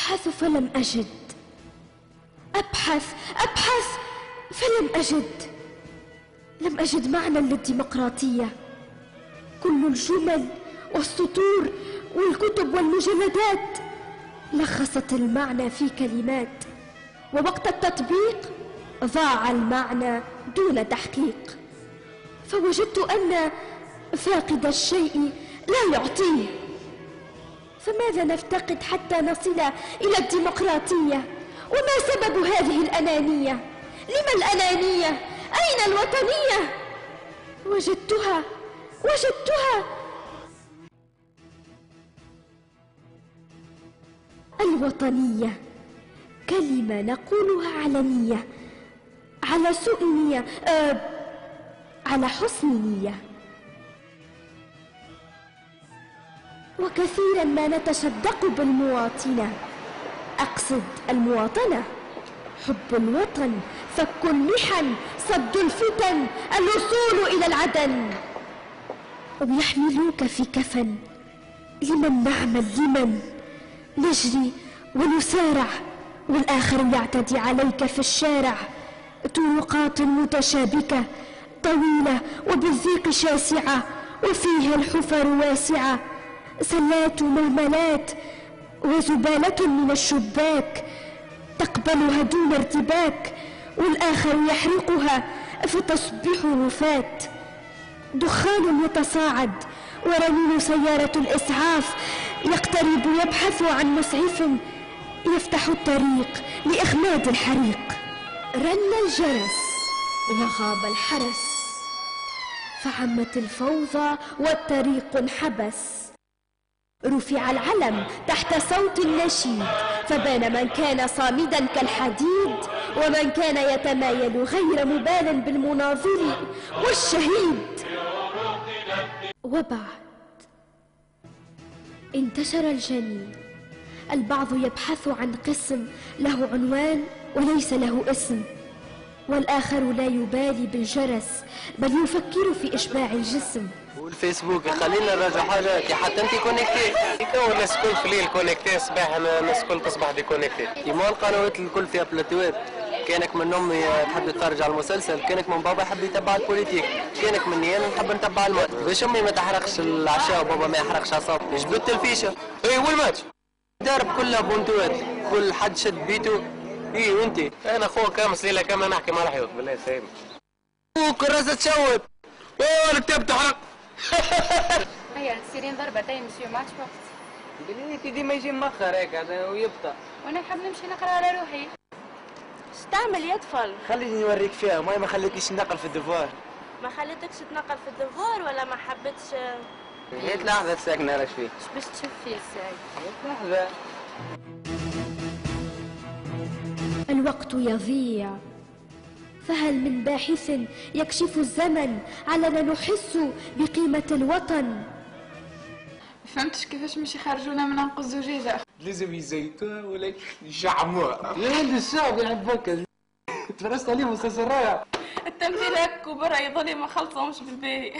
أبحث فلم أجد، أبحث فلم أجد. لم أجد معنى للديمقراطية. كل الجمل والسطور والكتب والمجلدات لخصت المعنى في كلمات، ووقت التطبيق ضاع المعنى دون تحقيق. فوجدت أن فاقد الشيء لا يعطيه. فماذا نفتقد حتى نصل إلى الديمقراطية؟ وما سبب هذه الأنانية؟ لما الأنانية؟ أين الوطنية؟ وجدتها. الوطنية كلمة نقولها علنية، على سوء نية، على حسن نية. وكثيرا ما نتشدق بالمواطنة، أقصد المواطنة. حب الوطن، فك المحن، صد الفتن، الوصول إلى العدن. ويحملوك في كفن، لمن نعمل، لمن نجري ونسارع، والآخر يعتدي عليك في الشارع. طرقات متشابكة طويلة وبالضيق شاسعة، وفيها الحفر واسعة، سلات ومهملات وزبالة من الشباك تقبلها دون ارتباك، والآخر يحرقها فتصبح رفاة. دخان يتصاعد، ورنين سيارة الإسعاف يقترب يبحث عن مسعف يفتح الطريق لإخماد الحريق. رن الجرس وغاب الحرس، فعمت الفوضى والطريق انحبس. رفع العلم تحت صوت النشيد، فبان من كان صامدا كالحديد، ومن كان يتمايل غير مبال بالمناظر والشهيد. وبعد انتشر الجنين. البعض يبحث عن قسم له عنوان وليس له اسم، والآخر لا يبالي بالجرس بل يفكر في إشباع الجسم. والفيسبوك خلينا نراجع حاجة كي حتى انت كونكتي، يكون الناس الكل في الليل كونكتي، صباح الناس الكل تصبح ديكونكتي. كيما القنوات الكل فيها بلاتوات، كانك من امي تحب تتفرج على المسلسل، كانك من بابا يحب يتبع البوليتيك، كانك مني انا نحب نتبع الماتش. باش امي ما تحرقش العشاء وبابا ما يحرقش عصابه، جبت الفيشه. اي والماتش الدرب كلها بونتوات، كل حد شد بيته. اي وانت؟ انا خوك كامس ليله كامله نحكي مع رحيوك بالله سايب. وكراسه تشوت. اوه الكتاب تحرق. هيا سيرين ضربتين مسيو ما عادش وقت. بنيتي ديما يجي مأخر هيك ويبطأ. وانا نحب نمشي نقرا على روحي. اش تعمل يا طفل؟ خليني نوريك فيها، ما خليتنيش نقل في الدفوار. ما خليتكش تنقل في الدفوار ولا ما حبيتش؟ هيت لحظة ساكنة راك فيه. اش باش تشوف فيه الساعة؟ هيت لحظة. الوقت يضيع، فهل من باحث يكشف الزمن علنا نحس بقيمة الوطن؟ فهمتش كيفاش مش يخرجونا من عنق الزجاجة. لازم يزيتوها ولا يشعموها. يا ولد الشعب يلعب بكا. تفرجت عليه مسلسل رائع. التمثيل هك وبرا يظل ما خلصهمش بالباهي.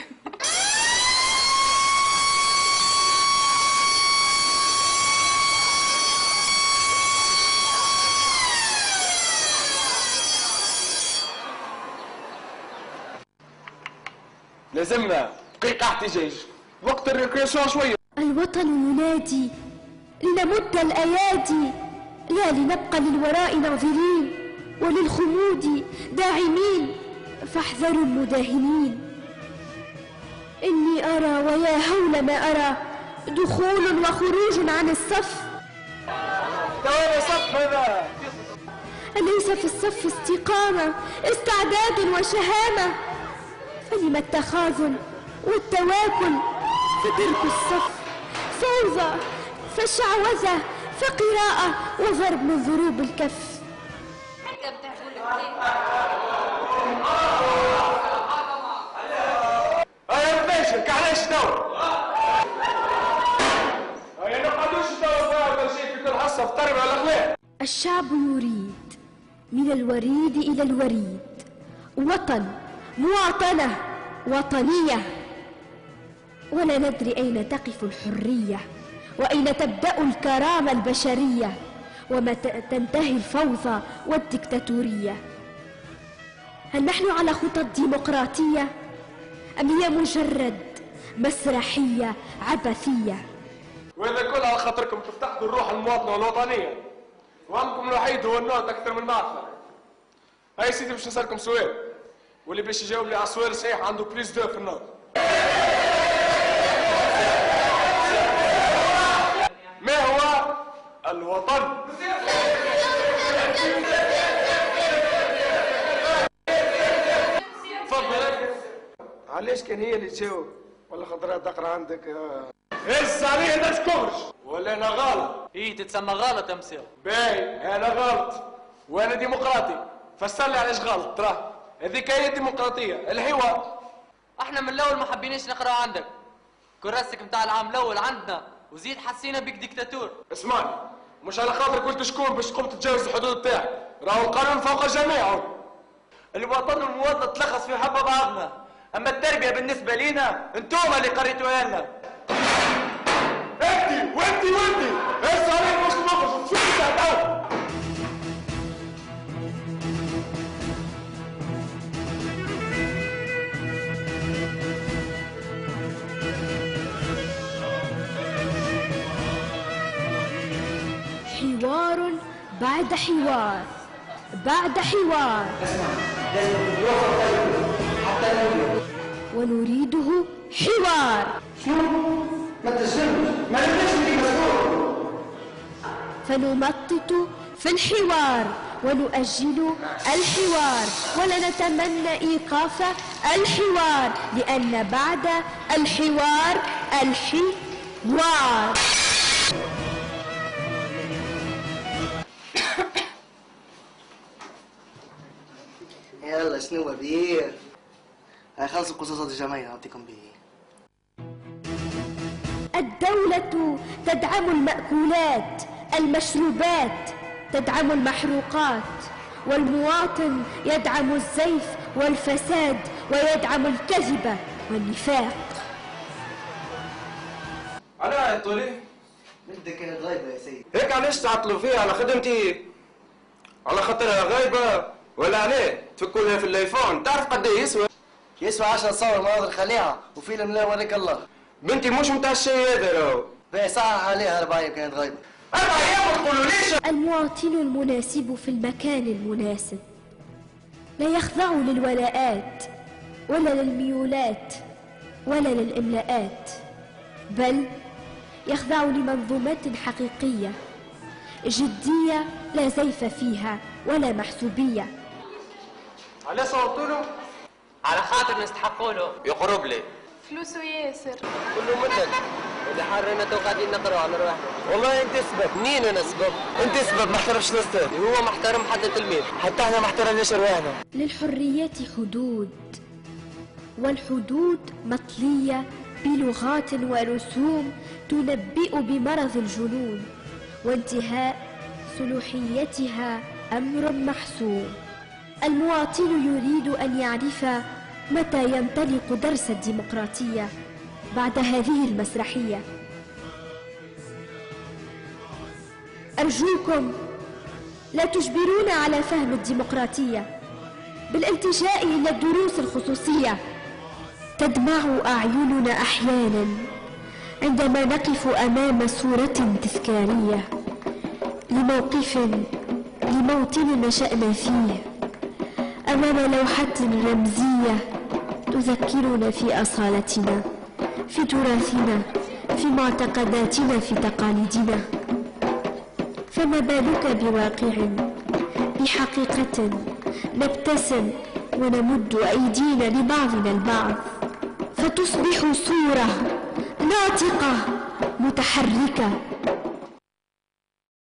لازمنا دقيقة احتجاج، وقت الريكريسيون شوية. الوطن ينادي لنمد الأيادي، لا لنبقى للوراء ناظرين وللخمود داعمين، فاحذروا المداهنين. إني أرى ويا هول ما أرى، دخول وخروج عن الصف. توالي صف هذا. أليس في الصف استقامة، استعداد وشهامة؟ فلم التخاذل والتواكل؟ فترك الصف فوضى، فشعوذة، فقراءة وضرب من ضروب الكف. هيا باشا كعلاش دور؟ هيا نقعدوش دور كل شيء في كل حصة في التربية والأخلاق. الشعب يريد من الوريد إلى الوريد وطن، مواطنة وطنية، ولا ندري أين تقف الحرية وأين تبدأ الكرامة البشرية، ومتى تنتهي الفوضى والديكتاتورية؟ هل نحن على خطى الديمقراطية أم هي مجرد مسرحية عبثية؟ وهذا كله على خاطركم تفتقدوا الروح المواطنة والوطنية، وهمكم الوحيد هو النوت أكثر من المعرفة. هاي سيدي باش نسألكم سؤال، واللي باش يجاوب لي على السؤال صحيح عنده بليس دو في النوت. ما هو الوطن؟ تفضل. علاش كان هي اللي تجاوب؟ ولا خاطرها تقرا عندك؟ هز عليه ما تكبرش ولا انا غلط؟ ايه تتسمى غلط يا مسيو. باهي انا غلط وانا ديمقراطي، فسر لي علاش غلط. تراه هذيك هي الديمقراطيه، الحوار. احنا من الاول ما حبيناش نقراو عندك، كراسك نتاع العام الاول عندنا وزيد حسينا بك ديكتاتور. اسمعني، مش على خاطر قلت شكون باش تقوم تتجاوز الحدود تاعك، راهو القانون فوق الجميع. الوطن والمواطنه تلخص في حب بعضنا، اما التربيه بالنسبه لينا انتوما اللي قريتوها لنا. انتي وانتي هز عليك باش تنقص تشوف تاع حوار بعد حوار بعد حوار، ونريده حوار. ما تسلمش، ما نبداش بدي مسؤول. فنمطط في الحوار ونؤجل الحوار، ولا نتمنى إيقاف الحوار، لأن بعد الحوار الحوار. يلا شنو بيه؟ خلصوا قصصات الجمعية نعطيكم بيه. الدولة تدعم المأكولات، المشروبات تدعم المحروقات، والمواطن يدعم الزيف والفساد ويدعم الكذب والنفاق. علاه يا طولي؟ بنتك كانت غايبة يا سيدي. هيك علاش تعطلوا فيها على خدمتي؟ على خاطرها غايبة ولا عليه؟ تفكوا لها في الايفون، تعرف قد ايه يسوى؟ يسوى 10 صور مناظر خليعة وفيلم لا وريك الله. بنتي مش متاع الشيء هذا راهو. باهي صحح عليها 4 أيام كانت غايبة. 4 أيام تقولوا ليش؟ المواطن المناسب في المكان المناسب لا يخضع للولاءات ولا للميولات ولا للإملاءات، بل يخضع لمنظومات حقيقية جدية لا زيف فيها ولا محسوبية. على صوتوا له؟ على خاطر نستحقوا له يقرب لي فلوسه ياسر. كله منك. اللي حرنا تو قاعدين نقراو على رواحنا. والله انت سبب. منين انا سبب؟ انت سبب ما احترمش الاستاذ. هو محترم حتى تلميذ. حتى احنا ما احترمناش رواحنا. للحرية حدود، والحدود مطلية بلغات ورسوم تنبئ بمرض الجنون، وانتهاء صلوحيتها أمر محسوم. المواطن يريد أن يعرف متى ينطلق درس الديمقراطية بعد هذه المسرحية. أرجوكم لا تجبرونا على فهم الديمقراطية بالالتجاء إلى الدروس الخصوصية. تدمع أعيننا أحيانا عندما نقف أمام صورة تذكارية لموطن نشأنا فيه، أمام لوحة رمزية تذكرنا في أصالتنا، في تراثنا، في معتقداتنا، في تقاليدنا. فما بالك بواقع، بحقيقة نبتسم ونمد أيدينا لبعضنا البعض، فتصبح صورة ناطقة متحركة